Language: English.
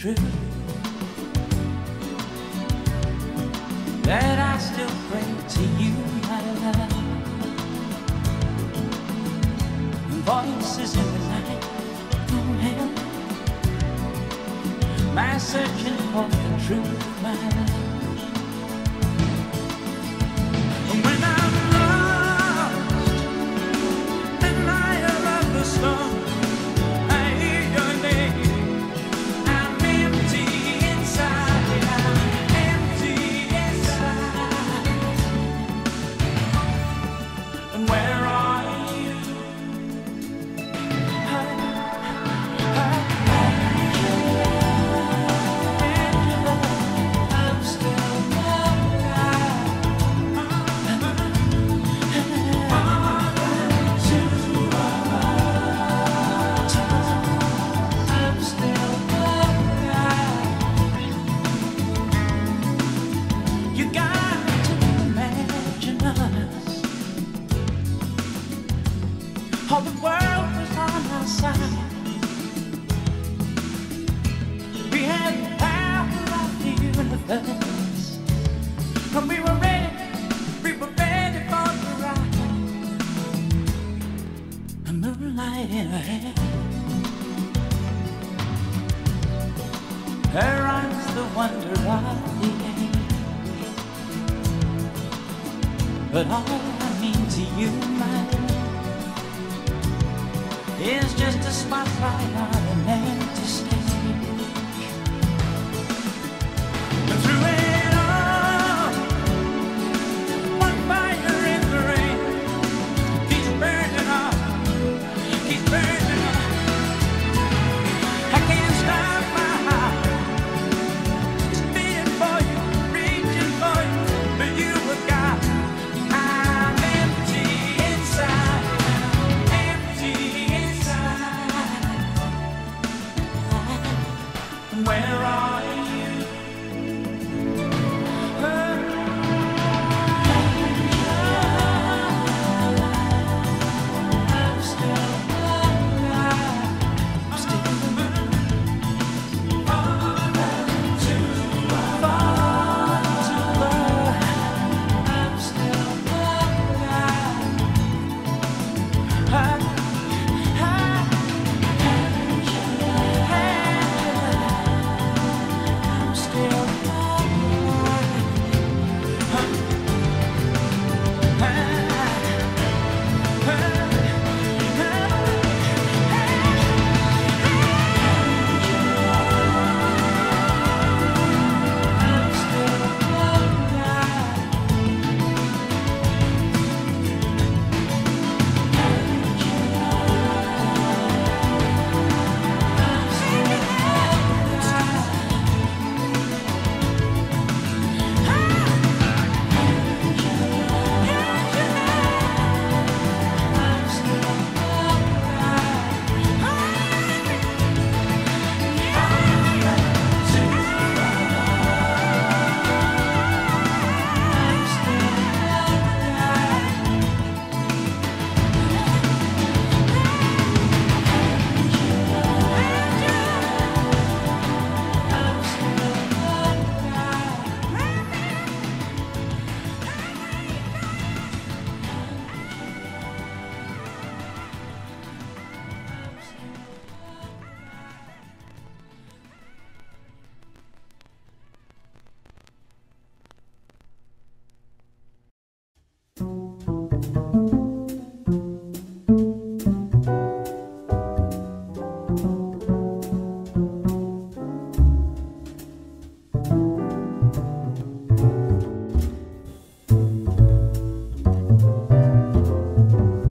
true, that I still pray to you, my love. Voices in the night, oh hell, my searching for the truth, my love. When I'm lost and I love the storm, I hear your name. I'm empty inside, I'm empty inside. And where are you? I'm still you got to imagine us. All the world was on our side. We had the power of the universe. And we were ready for the ride. A moonlight in her hair, her eyes the wonder of the age. But all I mean to you, my love, is just a spotlight on an empty stage.